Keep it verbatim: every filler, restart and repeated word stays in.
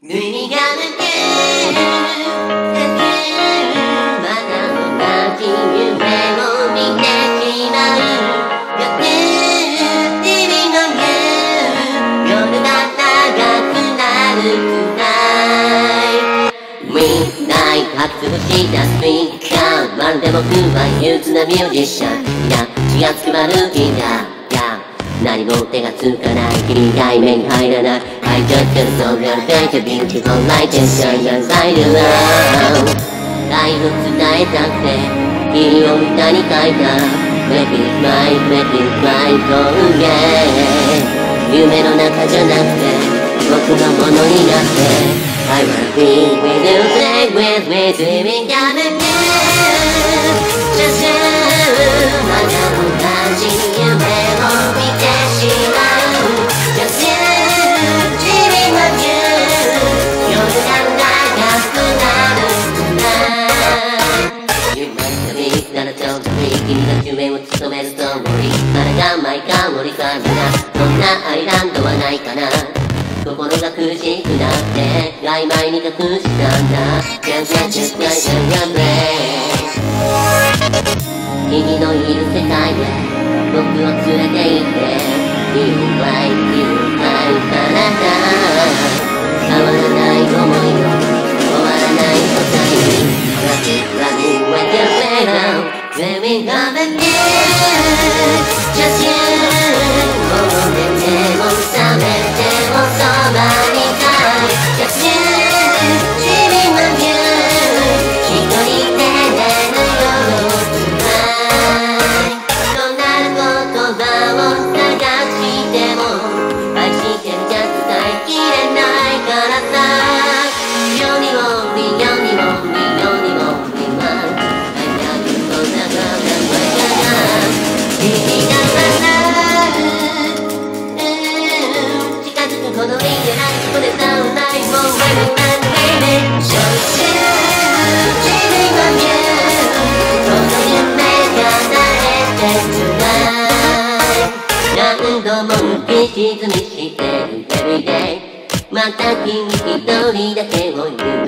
耳が抜けまた同じ夢を見てしまうよく君の言う夜が長くなるくらい Midnight 発動したスピーカーまるで僕は憂鬱なミュージシャンいや気がつくまるギター何も手がつかない君が目に入らない I just feel so real, such a beautiful light and shine inside your love 愛を伝えたくて君を歌に書いた Make it right, make it right, oh yeah 夢の中じゃなくて僕のものになって I wanna be with you, play with me, dreaming of you Just you まだ同じ夢を見てしまう Just you 君の言う夜が長くなる夢の旅ならちょうどいい君が夢を務めるストーリーあれがマイカー森かみなそんなアイランドはないかな心が苦しくなって曖昧に隠したんだ Just just just just your brain 君のいる世界へ僕を連れて行って You like, you like 体変わらない想いを終わらない答えに Love it, love it, when you play now Dreaming of you Just you もう寝ても覚めてもそばにいたい Just you 君の言う一人で寝る夜どんな言葉を探しても愛してるじゃ伝えきれないからさ Only only only only only only one I love you so much君が笑う近づくほどいいじゃないこれさうないもん When I'm baby Show you 君の言うこの夢が慣れてつらい何度も浮き沈みしてる Everyday また君一人だけを言う